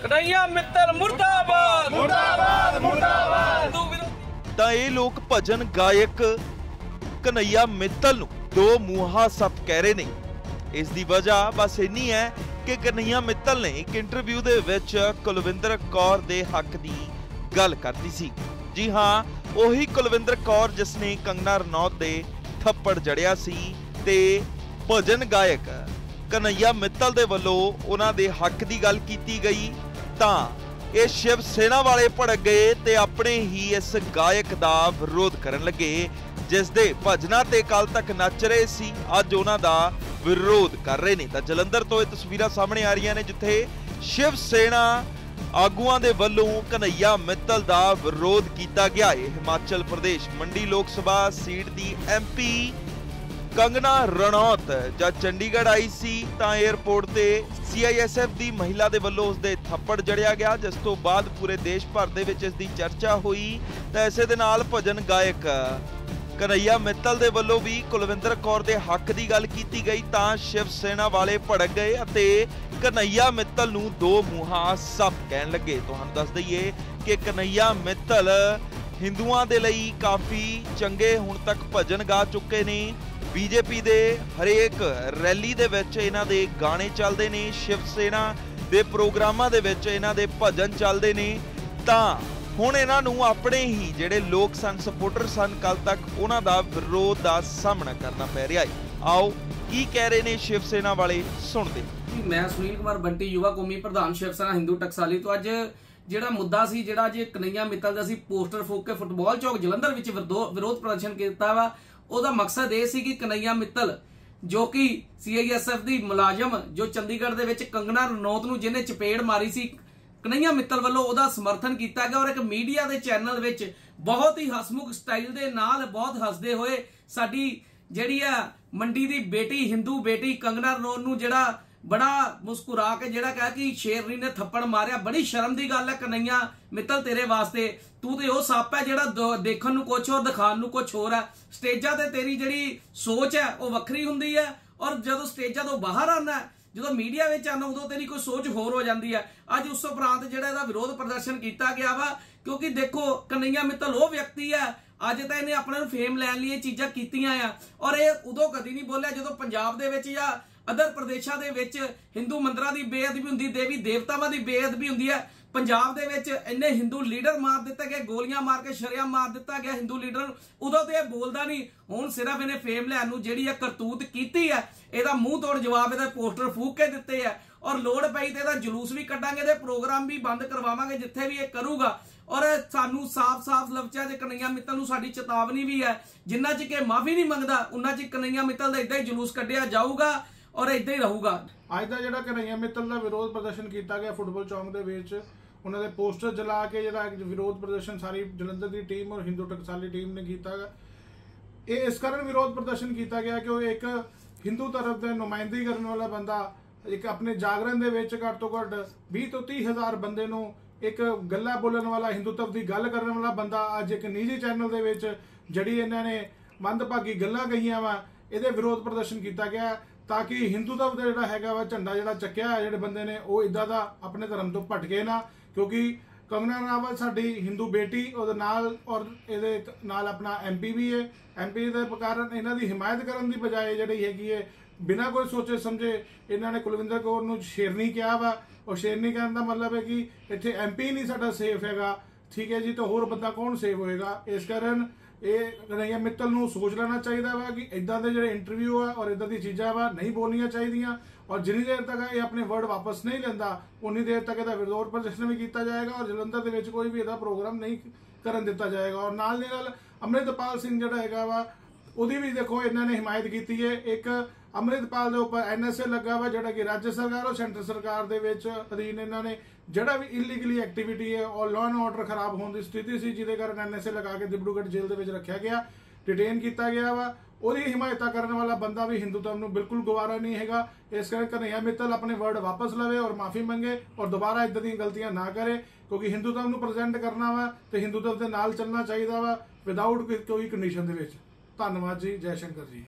कन्हैया मित्तल मुर्दाबाद मुर्दाबाद मुर्दाबाद। ਤਾਂ ਇਹ ਲੋਕ ਭਜਨ ਗਾਇਕ ਕਨਈਆ ਮਿੱਤਲ ਨੂੰ ਦੋ ਮੂੰਹਾ ਸੱਪ ਕਹਿ ਰਹੇ ਨੇ। ਇਸ ਦੀ ਵਜ੍ਹਾ ਬਸ ਇੰਨੀ ਹੈ ਕਿ ਕਨਈਆ ਮਿੱਤਲ ਨੇ ਇੱਕ ਇੰਟਰਵਿਊ ਦੇ ਵਿੱਚ ਕੁਲਵਿੰਦਰ ਕੌਰ ਦੇ ਹੱਕ ਦੀ ਗੱਲ ਕਰਤੀ ਸੀ। ਜੀ ਹਾਂ, ਉਹੀ ਕੁਲਵਿੰਦਰ ਕੌਰ ਜਿਸ ਨੇ ਕੰਗਨਾ ਰਣੌਤ ਦੇ ਥੱਪੜ ਜੜਿਆ ਸੀ ਤੇ ਭਜਨ ਗਾਇਕ ਕਨਈਆ ਮਿੱਤਲ ਦੇ ਵੱਲੋਂ ਉਹਨਾਂ ਦੇ ਹੱਕ ਦੀ ਗੱਲ ਕੀਤੀ ਗਈ ਤਾਂ ਇਹ शिव सेना वाले भड़क गए ते अपने ही इस गायक दा विरोध करन लगे जिस दे भजना ते कल तक नच रहे सी, अज उन्हां दा विरोध कर रहे ने। तां जलंधर तो ये तस्वीरां सामने आ रही ने जिथे शिव सेना आगूआं दे वल्लों कन्हैया मित्तल दा विरोध कीता गया है। हिमाचल प्रदेश मंडी लोक सभा सीट दी MP कंगना रनौत जब चंडीगढ़ आई सी तां एयरपोर्ट ते CISF दी महिला दे वल्लों उसदे थप्पड़ जड़िया गया, जिस तो बाद पूरे देश भर दे विच इस दी चर्चा हुई। तां इसे दे नाल भजन गायक कन्हैया मित्तल दे वल्लों भी कुलविंदर कौर दे हक दी गल कीती गई तां शिव सेना वाले भड़क गए अते कन्हैया मित्तल नूं दो मूंहा सप कहण लगे। तुहानूं दस दईए कि कन्हैया मित्तल हिंदुआं दे लई काफ़ी चंगे हुण तक भजन गा चुके ने। बीजेपी दे हरेक रैली दे विच इन्हां दे गाने चलदे ने, शिव सेना दे प्रोग्रामां दे विच इन्हां दे भजन चलदे ने। तां हुण इन्हां नूं अपने ही जिहड़े लोक सन, सपोर्टर सन कल तक, उन्हां दा विरोध दा सामना करना पै रिहा है। आओ की कह रहे ने शिव सेना वाले सुणदे। मैं सुनील कुमार बंटी युवा कौमी प्रधान शिव सेना हिंदू टकसाली तो अज ਜਿਹੜਾ ਮੁੱਦਾ ਸੀ ਜਿਹੜਾ ਜੇ ਕਨਈਆ ਮਿੱਤਲ ਦਾ ਸੀ ਪੋਸਟਰ ਫੂਕ ਕੇ ਫੁੱਟਬਾਲ ਚੌਕ ਜਲੰਧਰ ਵਿੱਚ ਵਿਰੋਧ ਪ੍ਰਦਰਸ਼ਨ ਕੀਤਾ ਵਾ। ਉਹਦਾ ਮਕਸਦ ਇਹ ਸੀ ਕਿ ਕਨਈਆ ਮਿੱਤਲ ਜੋ ਕਿ CISF ਦੀ ਮੁਲਾਜ਼ਮ ਜੋ ਚੰਡੀਗੜ੍ਹ ਦੇ ਵਿੱਚ ਕੰਗਨਾ ਰਣੌਤ ਨੂੰ ਜਿਹਨੇ ਚਪੇੜ ਮਾਰੀ ਸੀ, ਕਨਈਆ ਮਿੱਤਲ ਵੱਲੋਂ ਉਹਦਾ ਸਮਰਥਨ ਕੀਤਾ ਗਿਆ ਔਰ ਇੱਕ ਮੀਡੀਆ ਦੇ ਚੈਨਲ ਵਿੱਚ ਬਹੁਤ ਹੀ ਹਸਮੁਖ ਸਟਾਈਲ ਦੇ ਨਾਲ ਬਹੁਤ ਹੱਸਦੇ ਹੋਏ ਸਾਡੀ ਜਿਹੜੀ ਆ ਮੰਡੀ ਦੀ ਬੇਟੀ, ਹਿੰਦੂ ਬੇਟੀ ਕੰਗਨਾ ਰਣੌਤ ਨੂੰ ਜਿਹੜਾ बड़ा मुस्कुरा के जेड़ा कहा कि शेरनी ने थप्पड़ मारिया। बड़ी शर्म की गल है कन्हैया मित्तल तेरे वास्ते, तू तो वो सप है जेड़ा देखण नूं कुछ और दिखाण नूं कुछ होर है। स्टेजा ते तेरी जिहड़ी सोच है वो वक्री हुंदी है और जदों स्टेजा तो बाहर आना जो मीडिया में आना उदों तेरी कोई सोच होर हो जाती है। अज उस उपरांत जिहड़ा इहदा विरोध प्रदर्शन किया गया वा क्योंकि देखो कन्हैया मित्तल वो व्यक्ति है अज तो इन्हें अपने फेम लैण लई चीज़ां कीतियां आ और ये उदों कदी नहीं बोलिया जदों पंजाब दे विच या अदर प्रदेशों के विच हिंदू मंदिरों की बेअदबी हुंदी, देवी देवतावां की बेअदबी हुंदी है। पंजाब दे विच इन्ने हिंदू लीडर मार दिते गए, गोलियां मार के शरेआम मार दिता गया हिंदू लीडर, उदों तो यह बोलदा नहीं। हुण सिर्फ इन्हें फेम लैण नूं जिहड़ी करतूत कीती है इहदा मूँह तोड़ जवाब इहदे पोस्टर फूक के दिते है और लोड़ पई ते इहदा जुलूस भी कड्डांगे, इहदे प्रोग्राम भी बंद करवावांगे जिथे भी ये करूगा। और सानू साफ साफ लफ्ज़ां च कन्हैया मित्तल नूं साडी चेतावनी भी है, जिन्ना चि कि माफी नहीं मंगदा उन्ना चि कन्हैया मित्तल दा इदां ही जुलूस कड्ढिया जाऊगा और इदां ही रहूगा। अज का जिहड़ा कन्हैया मित्तल का विरोध प्रदर्शन किया गया फुटबॉल चौक के विच उन्हां दे पोस्टर जला के जिहड़ा विरोध प्रदर्शन सारी जलंधर की टीम और हिंदू टकसाली टीम ने किया गया। ये इस कारण विरोध प्रदर्शन किया गया कि एक हिंदू तरफ के नुमाइंदगी करने वाला बंदा एक अपने जागरण के विच घट तो घट 20 तो 30 हज़ार बंदे नूं एक गल्ला बोलने वाला हिंदुत्व की गल करने वाला बंदा अज एक निजी चैनल के विच जिहड़ी इन्हां ने मंदभागी गल्लां कहीआं वा इहदे विरोध प्रदर्शन किया गया ताकि हिंदुत्व का जिहड़ा हैगा वा झंडा जिहड़ा चक्किया है जिहड़े बंदे ने वो इदां दा अपने धर्म तो भटके ना। क्योंकि कंगना रणावत साडी हिंदू बेटी और नाल और इहदे नाल अपना MP भी है, MP दे कारण इन्हां दी हिमायत करन दी बजाय जिहड़ी हैगी है बिना कोई सोचे समझे इन्हां ने कुलविंदर कौर नूं शेरनी कहा वा और शेरनी कहने का मतलब है कि इत्थे MP नहीं साडा सेफ हैगा, ठीक है जी, तो होर बंदा कौन सेफ होएगा। इस कारण ये कन्हैया मित्तल नूं सोच लेना चाहिए वा कि इदां दे जिहड़े इंटरव्यू है और इदां दी चीज़ां वा नहीं बोलनियां चाहिए और जिन्नी देर तक ये अपने वर्ड वापस नहीं लेंदा उन्नी देर तक इहदा विरोध प्रदर्शन भी किया जाएगा और जलंधर दे विच कोई भी इहदा प्रोग्राम नहीं करन दिता जाएगा। और नाल दी नाल अमृतपाल सिंह जिहड़ा हैगा वा उहदी भी देखो इन्होंने हिमायत की है। एक अमृतपाल के उपर NSA लगा वा जिहड़ा कि राज्य सरकार और सेंटर सरकार दे विच अधीन इन्होंने जिहड़ा भी इलीगली एक्टिविटी है और लॉ एंड ऑर्डर खराब होने की स्थिति सी जिहदे कारण NSA लगा के दिब्रूगढ़ जेल दे विच रखा गया, डिटेन किया गया वा। ਉਹਦੀ हिमायत करने वाला बंदा भी हिंदू धर्म को बिल्कुल गवारा नहीं है। इस करके कन्हैया मित्तल अपने वर्ड वापस लवे और माफी मंगे और दोबारा इदां दी गलतियां ना करे क्योंकि हिंदू धर्म को प्रजेंट करना वा तो हिंदू धर्म के नाल चलना चाहिए वा विदाउट कोई कंडीशन दे विच। धन्नवाद जी, जय शंकर जी।